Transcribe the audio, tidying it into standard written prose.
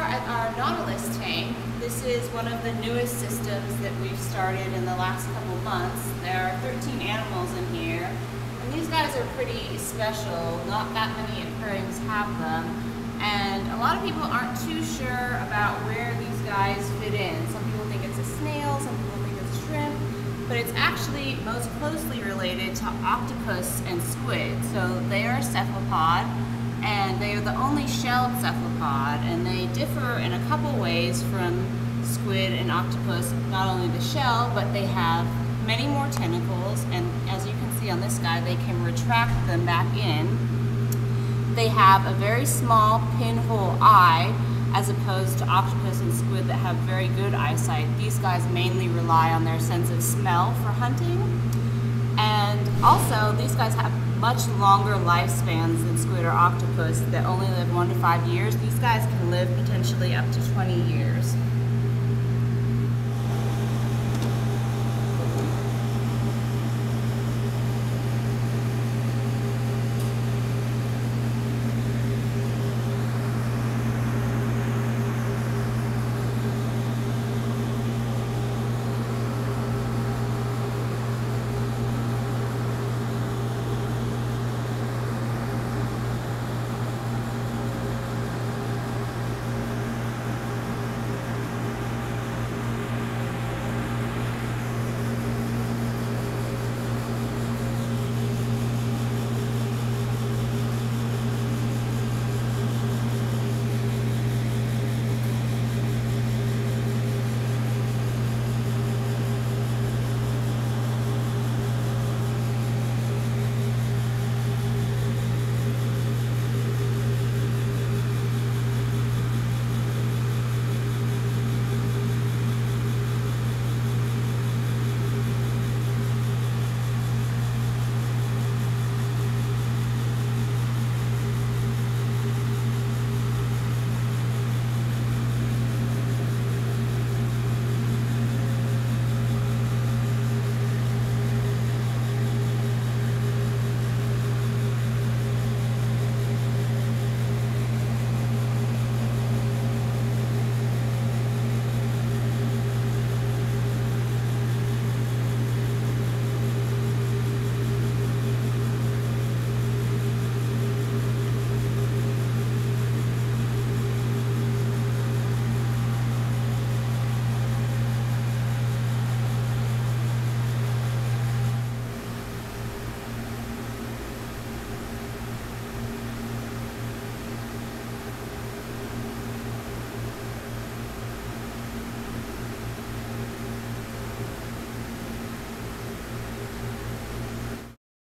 at our Nautilus tank. This is one of the newest systems that we've started in the last couple months. There are 13 animals in here, and these guys are pretty special. Not that many aquariums have them, and a lot of people aren't too sure about where these guys fit in. Some people think it's a snail, some people think it's shrimp, but it's actually most closely related to octopus and squid. So they are a cephalopod, and they are the only shelled cephalopod, and they differ in a couple ways from squid and octopus. Not only the shell, but they have many more tentacles, and as you can see on this guy, they can retract them back in. They have a very small pinhole eye, as opposed to octopus and squid that have very good eyesight. These guys mainly rely on their sense of smell for hunting. And also, these guys have much longer lifespans than squid or octopus that only live 1 to 5 years. These guys can live potentially up to 20 years.